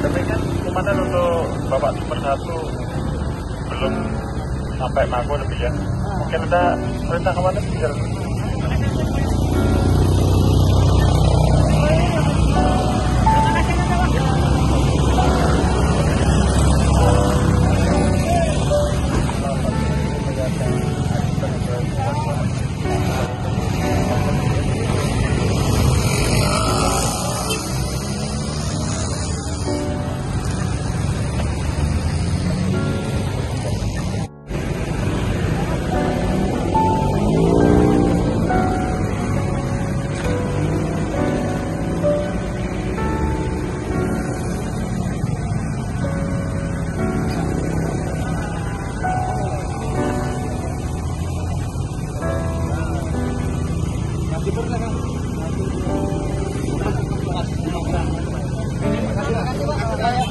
Tapi kan komandan untuk Bapak Super 1 belum sampai Mako lebih ya. Mungkin ada perintah komandan bisa. Terima kasih Pak.